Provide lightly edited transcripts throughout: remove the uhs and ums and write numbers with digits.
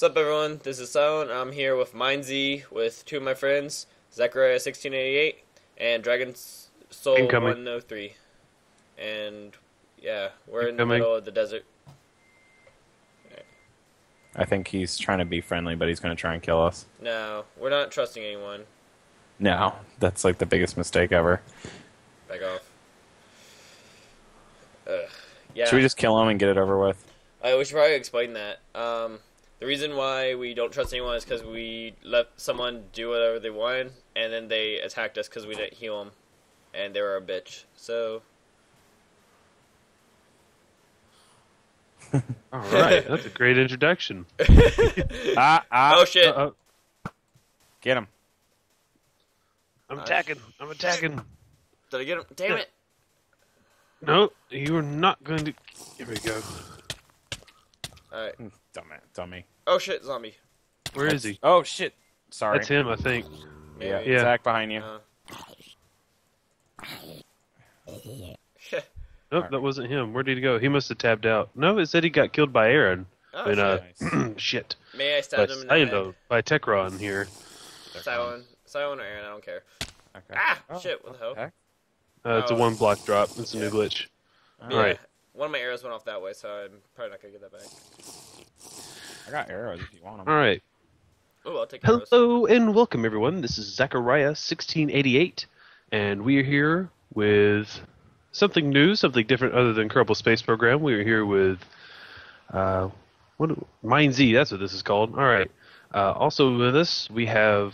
What's up, everyone? This is Cilone. I'm here with MineZ with two of my friends, Zachariah1688 and Dragonsou103. And yeah, we're in the middle of the desert. I think he's trying to be friendly, but he's going to try and kill us. No, we're not trusting anyone. No, that's like the biggest mistake ever. Back off. Yeah. Should we just kill him and get it over with? We should probably explain that. The reason why we don't trust anyone is because we let someone do whatever they wanted, and then they attacked us because we didn't heal them, and they were a bitch. So. All right, that's a great introduction. Oh shit! Get him! I'm attacking. Did I get him? Damn it! No, you are not going to. Here we go. All right. Dummy. Oh shit! Zombie. Where is he? Oh shit! Sorry. That's him, I think. Maybe. Yeah. Zach behind you. Nope, that wasn't him. Where did he go? He must have tabbed out. No, it said he got killed by Aaron. Oh, shit. Shit. May I stab him in the head? By Techron here. Cilone or Aaron, I don't care. Okay. Ah! Shit, what the hell? Okay. It's a one block drop. It's a new glitch. Yeah, Alright. one of my arrows went off that way, so I'm probably not going to get that back. I got arrows if you want them. Alright. Oh, I'll take arrows. Hello and welcome, everyone. This is Zachariah1688, and we are here with something new, something different other than Kerbal Space Program. We are here with MineZ, that's what this is called. Alright. Also with us, we have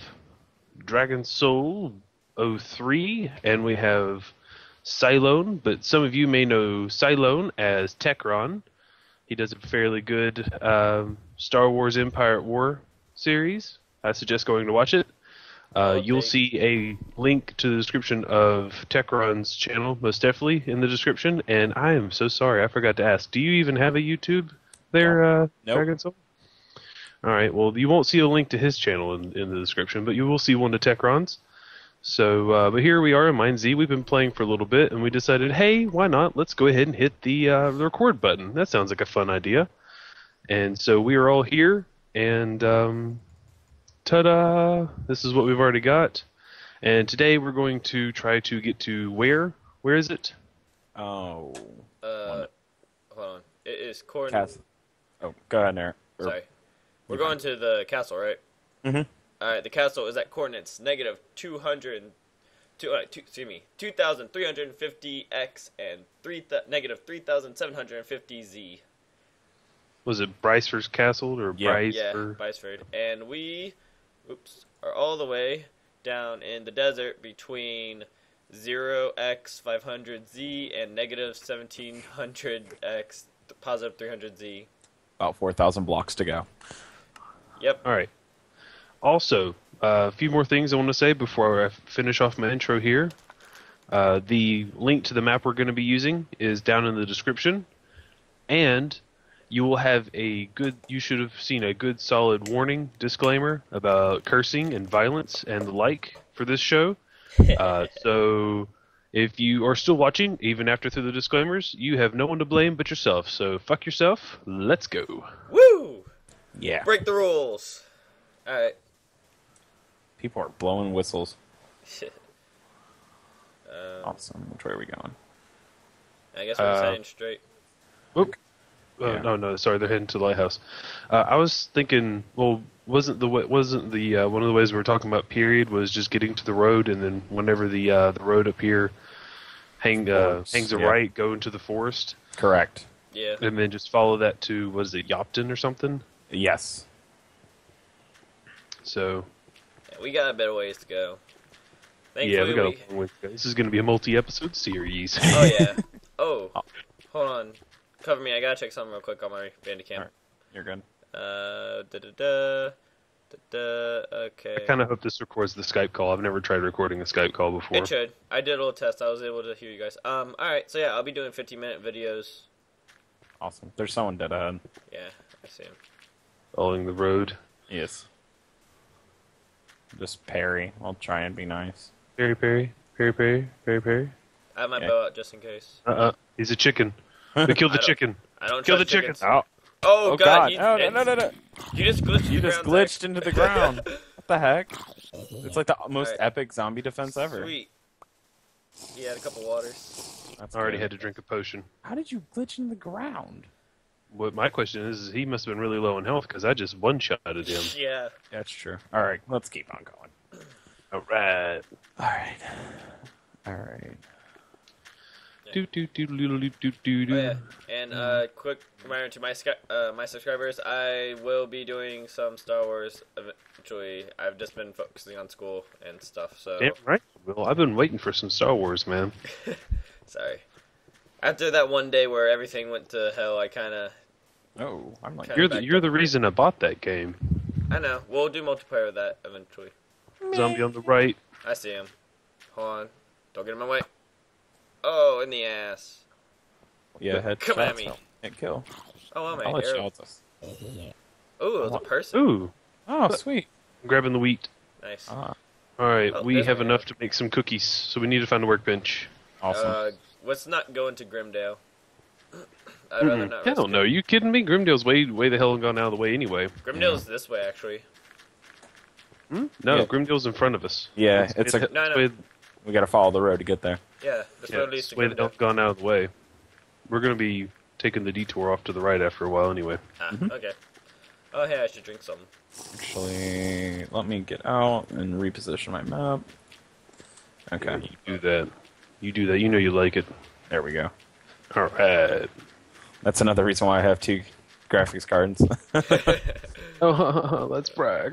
Dragonsou103, and we have Cilone, but some of you may know Cilone as Techron. He does a fairly good Star Wars Empire at War series. I suggest going to watch it. You'll see a link to the description of Techron's channel, most definitely, in the description. And I am so sorry, I forgot to ask. Do you even have a YouTube there, Nope. Dragonsou? All right, well, you won't see a link to his channel in the description, but you will see one to Techron's. So, but here we are in MineZ. We've been playing for a little bit, and we decided, hey, why not? Let's go ahead and hit the record button. That sounds like a fun idea. And so we are all here, and ta-da! This is what we've already got. And today we're going to try to get to where? Where is it? Oh. Hold on. It is Corn. Oh, go ahead, Eric. Sorry. We're going to the castle, right? Mm-hmm. Alright, the castle is at coordinates negative 2,350x and negative 3,750z. Was it Brycer's Castle or Yeah. Bryce? Yeah, or... Biceford. And we are all the way down in the desert between 0x500z and negative 1700x positive 300z. About 4,000 blocks to go. Yep. All right. Also, a few more things I want to say before I finish off my intro here. The link to the map we're going to be using is down in the description, and you will have you should have seen a good solid warning disclaimer about cursing and violence and the like for this show. So if you are still watching, even after through the disclaimers, you have no one to blame but yourself. So fuck yourself. Let's go. Woo! Yeah. Break the rules. Alright. People are blowing whistles. Shit. Awesome. Which way are we going? I guess we're heading straight. Whoop. Yeah. No, sorry, they're heading to the lighthouse. I was thinking, well, wasn't the one of the ways we were talking about period was just getting to the road, and then whenever the road up here hangs a right, go into the forest. Correct. Yeah. And then just follow that to, what is it, Yopton or something? Yes. So. Yeah, we got a bit of ways to go. Thankfully, we got a long way to go. This is going to be a multi-episode series. Oh, yeah. Oh, hold on. Cover me. I got to check something real quick on my Bandicam. Right. You're good. Okay. I kind of hope this records the Skype call. I've never tried recording a Skype call before. It should. I did a little test. I was able to hear you guys. Alright, so yeah, I'll be doing 15-minute videos. Awesome. There's someone dead ahead. Yeah, I see him. Following the road. Yes. Just parry. I'll try and be nice. Perry. I have my bow out just in case. He's a chicken. We killed the chicken. I don't Kill the trust chicken. chickens. Oh, God. No. You just glitched. You the just ground, glitched into the ground. What the heck? It's like the most Alright. epic zombie defense ever. Sweet. He had a couple waters. That's I already good. had to drink a potion. How did you glitch into the ground? What my question is he must have been really low in health because I just one-shotted him. Yeah. That's true. All right, let's keep on going. All right. All right. All right. Do do do do do do do do. Oh, yeah. And quick reminder to my subscribers, I will be doing some Star Wars eventually. I've just been focusing on school and stuff, so... Damn right. Well, I've been waiting for some Star Wars, man. Sorry. After that one day where everything went to hell, I kind of... Oh, I'm like... You're the reason I bought that game. I know. We'll do multiplayer of that eventually. Zombie on the right. I see him. Hold on. Don't get in my way. Oh, in the ass. Yeah, head Come at shots me. don't hit kill. Oh, I'm I'll let arrow. shots us. Ooh, it was a person. Ooh, Oh, sweet. I'm grabbing the wheat. Nice. Ah, All right, Oh, we there's have my enough to make some cookies, so we need to find a workbench. awesome. Let's not go into Grimdale. I'd rather not Hell risk no, it. you kidding me? Grimdale's way the hell gone out of the way anyway. Grimdale's this way, actually. No, Yeah. Grimdale's in front of us. Yeah, it's way a, the- No, no. way- we gotta follow the road to get there. Yeah, this road leads it's to way the hell Grimdale. gone out of the way. We're gonna be taking the detour off to the right after a while anyway. Ah, okay. Oh, hey, I should drink something. Actually, let me get out and reposition my map. Okay, You do that. You do that. You know you like it. there we go. All right. That's another reason why I have 2 graphics cards. Oh, let's brag.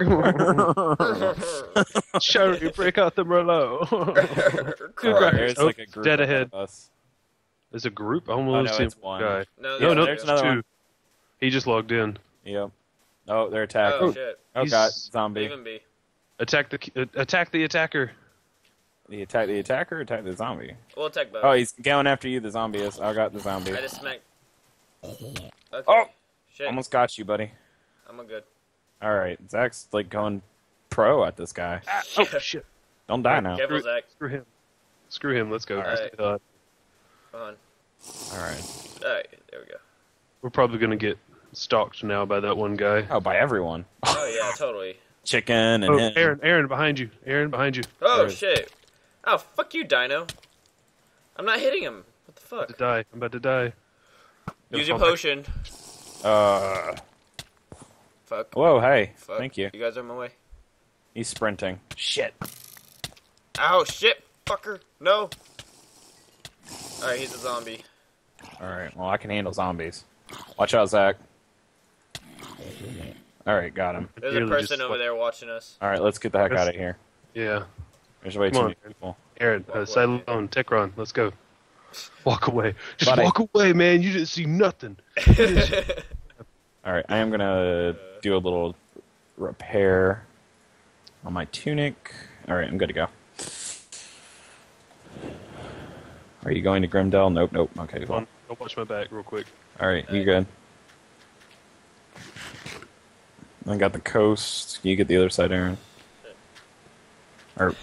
Shall we break out the Merlot? Correct. There's Oh, like a group dead ahead ahead. of us. There's a group? I Oh, almost no, see it's one. guy. No, No, no, there's there's another 2. one. He just logged in. Yep. Oh, they're attacking. Oh, Oh, shit. He's- god, zombie. Leave him be. Attack the attacker. He attack the attacker or attack the zombie? We'll attack both. Oh, he's going after you, the zombie is. I got the zombie. I just smacked. Okay. Oh! Shit. Almost got you, buddy. I'm a good. Alright, Zach's like going pro at this guy. Oh, shit. Don't die now. Careful, Zach. Screw him. Screw him. Let's go. All right. Come on. Alright. Alright, there we go. We're probably going to get stalked now by that one guy. Oh, by everyone. Oh, yeah, totally. Chicken and Oh, him. Aaron, behind you. Aaron, behind you. Oh, There it is. shit. Oh, fuck you, Dino. I'm not hitting him. What the I'm about to fuck? die. I'm about to die. Use your potion. Fuck. Whoa, hey. Fuck. Thank you. You guys are in my way. He's sprinting. Shit. Ow, shit, fucker. No. Alright, he's a zombie. Alright, well, I can handle zombies. Watch out, Zach. Alright, got him. There's a Nearly person just over there watching us. Alright, let's get the heck out of here. Yeah. There's way Come too on. many people. Aaron, Walk away. Cilone, Techron, let's go. Walk away. Just Buddy. walk away, man. You didn't see nothing. Alright, I am gonna do a little repair on my tunic. Alright, I'm good to go. Are you going to Grimdale? Nope, nope. Okay, Come cool. on. Go watch my back real quick. Alright, you good. I got the coast. You get the other side, Aaron. Or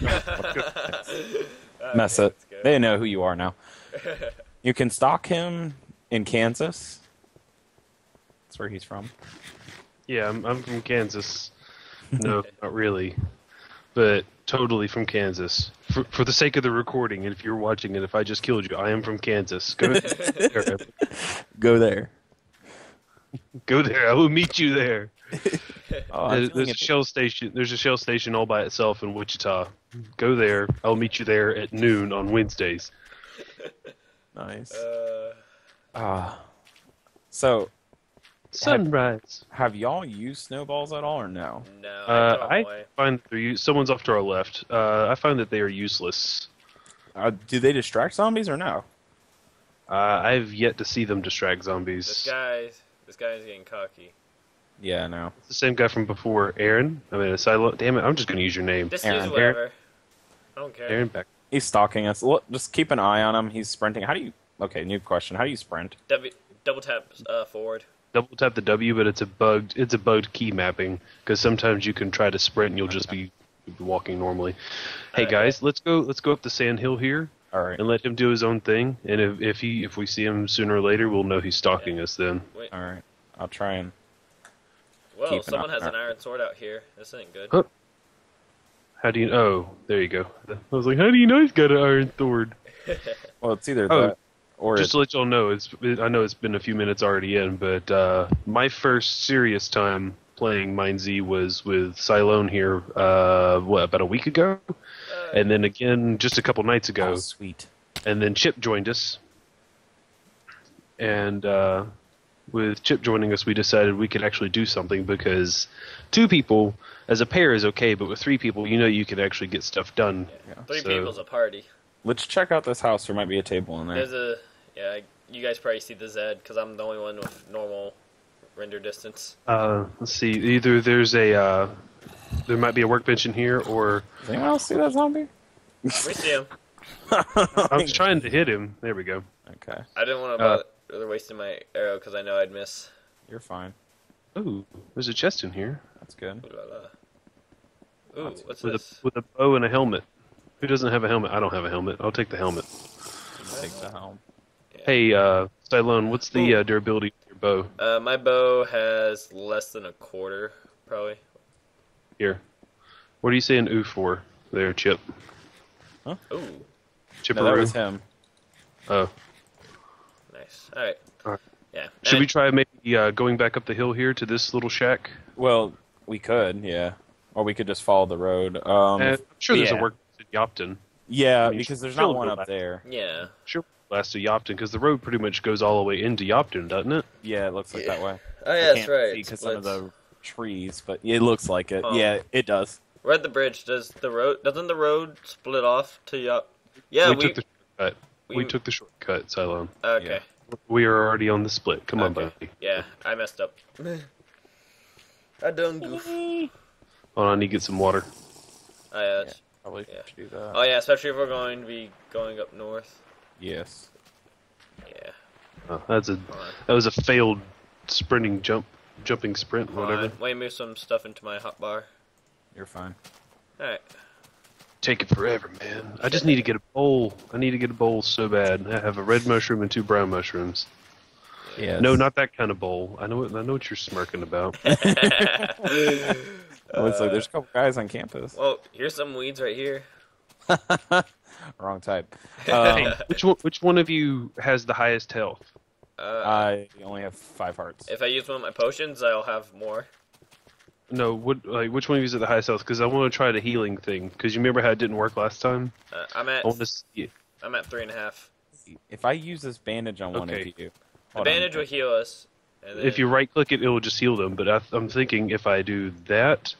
mess it. let's go. They know who you are now. You can stalk him in Kansas. That's where he's from. Yeah, I'm from Kansas. No, not really. But totally from Kansas. For the sake of the recording, and if you're watching it, if I just killed you, I am from Kansas. Go there. Go there. Go there. I will meet you there. Oh, I'm There's feeling a it. shell station. There's a shell station all by itself in Wichita. Go there. I'll meet you there at noon on Wednesdays. Nice. Uh, So, Sunrise. have y'all used snowballs at all or no? no, I throw 'em I away. find that someone's off to our left. I find that they are useless. Do they distract zombies or no? I've yet to see them distract zombies. This guy's getting cocky. Yeah, no. It's the same guy from before, Aaron. I mean, Cilone. Damn it! I'm just going to use your name, This Aaron. is whatever. I don't care. Aaron. Back. He's stalking us. Look, just keep an eye on him. He's sprinting. How do you... Okay, new question. How do you sprint? Double tap forward. Double tap the W, but it's a bugged key mapping because sometimes you can try to sprint and you'll just be walking normally. Hey guys, let's go up the sand hill here All right. and let him do his own thing. And if we see him sooner or later, we'll know he's stalking us then. Wait, All right. I'll try and... Whoa, keep someone has an iron sword out here. This ain't good. Huh. How do you... Oh, there you go. I was like, how do you know he's got an iron sword? Well, it's either Oh, that or just to let y'all know, I know it's been a few minutes already in, but my first serious time playing MineZ was with Cilone here, about a week ago? And then again just a couple nights ago. Oh, sweet. And then Chip joined us. And with Chip joining us, we decided we could actually do something, because 2 people as a pair is okay, but with 3 people, you can actually get stuff done. Yeah. 3 people's a party. Let's check out this house. There might be a table in there. You guys probably see the Z, because I'm the only one with normal render distance. Let's see. Either there's there might be a workbench in here, or... Does anyone else see that zombie? We see him. I was trying to hit him. There we go. Okay. I didn't want to bother wasting my arrow, because I know I'd miss. You're fine. Ooh, there's a chest in here. That's good. Ooh, what's with this? With a bow and a helmet. Who doesn't have a helmet? I don't have a helmet. I'll take the helmet. Take the helm. Yeah. Hey, Cilone, what's the durability of your bow? My bow has less than a quarter, probably. Here. What are you saying ooh for there, Chip? Ooh, Chipperoo? No, that was him. Oh. nice. Alright. Alright. Yeah. Should we try maybe going back up the hill here to this little shack? Well, we could, yeah. Or we could just follow the road. I'm sure there's a yeah. work in Yopton. Yeah, I mean, because there's sure not one we'll up there. Yeah. Sure, last to Yopton, because the road pretty much goes all the way into Yopton, doesn't it? Yeah, it looks like that way. Oh, yeah, I that's can't right. see because some of the trees, but it looks like it. Oh. Yeah, it does. We're at the bridge. Doesn't the road split off to Yup? Yeah, we took the shortcut. We took the shortcut, Cilone. Okay. Yeah. We are already on the split. Come on, buddy. Yeah, I messed up. I done goof. Hold on, I need to get some water. Oh, yeah. Yeah, probably should do that. Oh, yeah, especially if we're going to be going up north. Yes. Yeah. Oh, that was a failed jumping sprint, whatever. Let me move some stuff into my hotbar. You're fine. Alright. Take it forever, man. I just need to get a bowl. I need to get a bowl so bad. I have a red mushroom and 2 brown mushrooms. Yes. No, not that kind of bowl. I know what you're smirking about. Oh, it's like there's a couple guys on campus. Well, here's some weeds right here. Wrong type. Hey, which one of you has the highest health? I only have 5 hearts. If I use one of my potions, I'll have more. No, which one of you is at the highest health? Because I want to try the healing thing. Because you remember how it didn't work last time? I'm I at want to see it. 3.5. If I use this bandage on one of Okay. you, The hold bandage on. will heal us. And then, If you right click it, it will just heal them. But I'm thinking if I do that,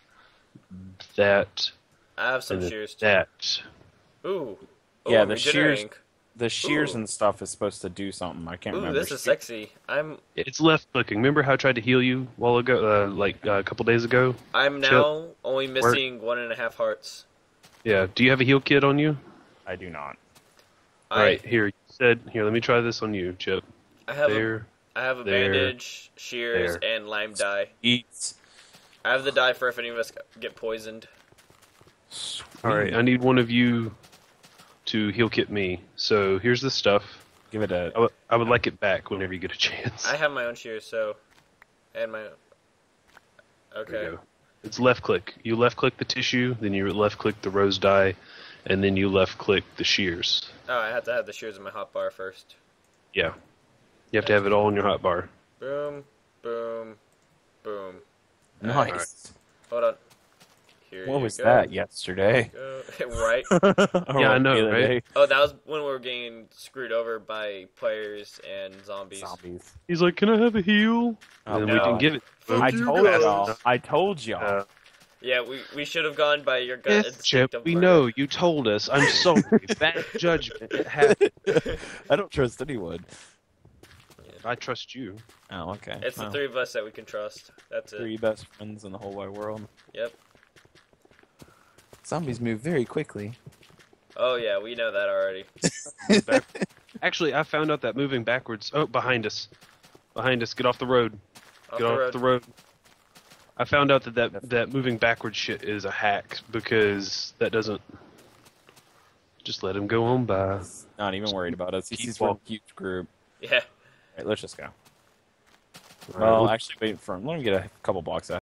I have some and then shears too. that. Ooh. Yeah, Ooh, the regenerating. the shears Ooh. and stuff is supposed to do something. I can't Ooh, remember. this is sexy. It's left clicking. Remember how I tried to heal you a while ago, a couple days ago? I'm now only missing 1.5 hearts. Yeah. Do you have a heal kit on you? I do not. All right. Here. Here. Let me try this on you, Chip. I have There. I have a there, bandage, shears, and lime dye. Eats. I have the dye for if any of us get poisoned. All right. I need one of you to heal kit me. So here's the stuff. Give it a. I would like it back whenever you get a chance. I have my own shears, so... And my... There Okay. you go. It's left click. You left click the tissue, then you left click the rose dye, and then you left click the shears. Oh, I have to have the shears in my hotbar first. Yeah. You have to have it all in your hotbar. Boom, boom, boom. Nice. Hold on. Here What you was go. that yesterday? Right? Yeah, I know, The other right? day. Oh, that was when we were getting screwed over by players and zombies. Zombies. He's like, "Can I have a heal?" Oh, And no. we didn't give it. I you told guys. y'all. I told y'all. Yeah, we should have gone by your gut Yes, instinct Chip. of We murder. know you told us. I'm sorry. Bad judgment. It happened. I don't trust anyone. I trust you. Oh, okay. It's the Well, 3 of us that we can trust. That's it. 3 best friends in the whole wide world. Yep. Zombies move very quickly. Oh, yeah, we know that already. Actually, I found out that moving backwards. Oh, behind us. Behind us. Get off the road. Get off the road. I found out that moving backwards shit is a hack because that doesn't. Just let him go on by. Not even worried about us. Keep He's from a walking. huge group. Yeah. Alright, let's just go. All right, Well, we'll- actually, wait for him. Let me get a couple blocks out.